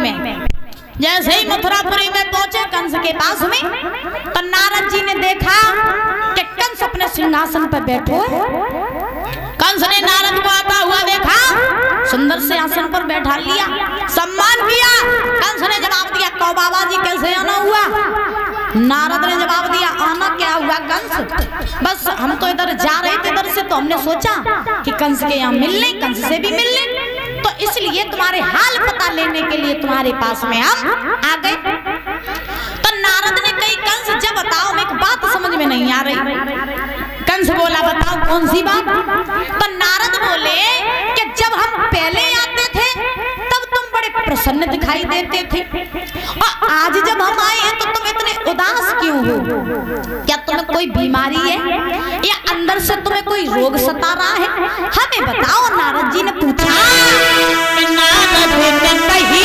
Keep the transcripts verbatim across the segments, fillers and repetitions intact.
में जैसे ही मथुरापुरी में पहुंचे कंस के पास में, तो नारद जी ने देखा कि कंस अपने सिंहासन पर बैठो है। कंस ने नारद को आता हुआ देखा, सुंदर से आसन पर बैठा लिया, सम्मान किया। कंस ने जवाब दिया, कौ बाबा जी कैसे आना हुआ? नारद ने जवाब दिया, आना क्या हुआ कंस, बस हम तो इधर जा रहे थे, इधर से तो हमने सोचा कि कंस के यहाँ मिल लें, कंस से भी मिल लें, तो इसलिए तुम्हारे हाल पता लेने के लिए तुम्हारे पास में हम आ गए। तो नारद ने कही, कंस जब बताओ, एक बात समझ में नहीं आ रही। कंस बोला, बताओ कौन सी बात? तो नारद बोले कि जब हम पहले आते थे तब तुम बड़े प्रसन्न दिखाई देते थे, और आज जब हम आए हैं तो तुम इतने उदास क्यों हो? क्या तुम्हें कोई बीमारी है या अंदर से तुम्हें कोई रोग सता रहा है? हमें बताओ। नारद जी ने पूछा, नारद ने कही,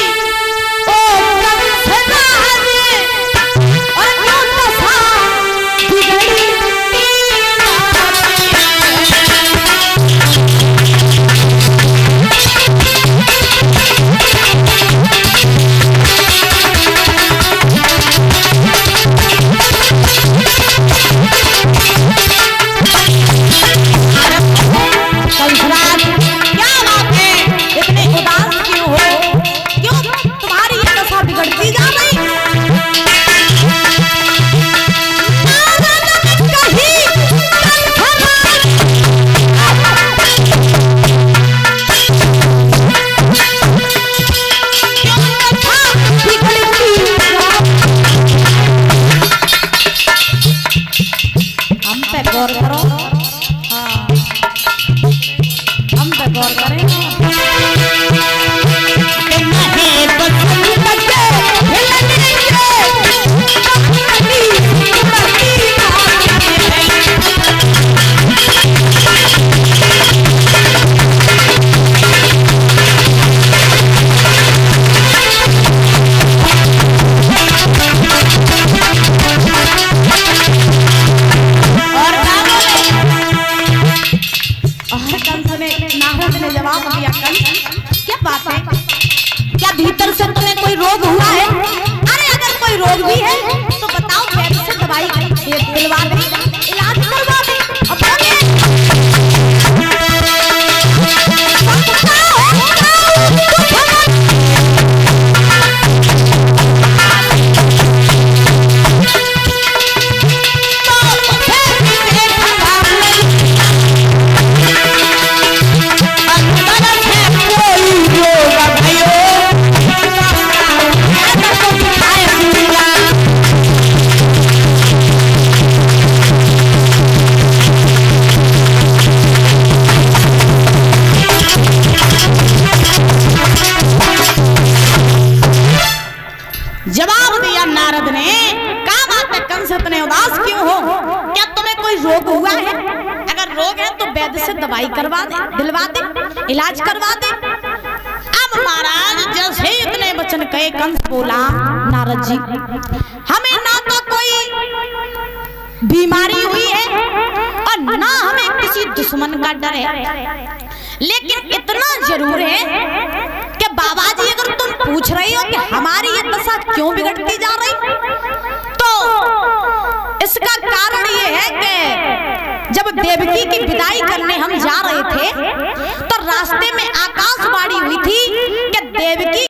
दवाई करवा दे, दिलवा दे, इलाज करवा दे। अब महाराज जैसे इतने वचन कहे, कंस बोला, नारद जी हमें ना तो कोई बीमारी हुई है और ना हमें किसी दुश्मन का डर है, लेकिन इतना जरूर है कि बाबा जी अगर तुम पूछ रही हो कि हमारी ये दशा क्यों बिगड़ती जा रही, तो इसका कारण ये है कि जब देवकी की विदाई करने हम जा रहे थे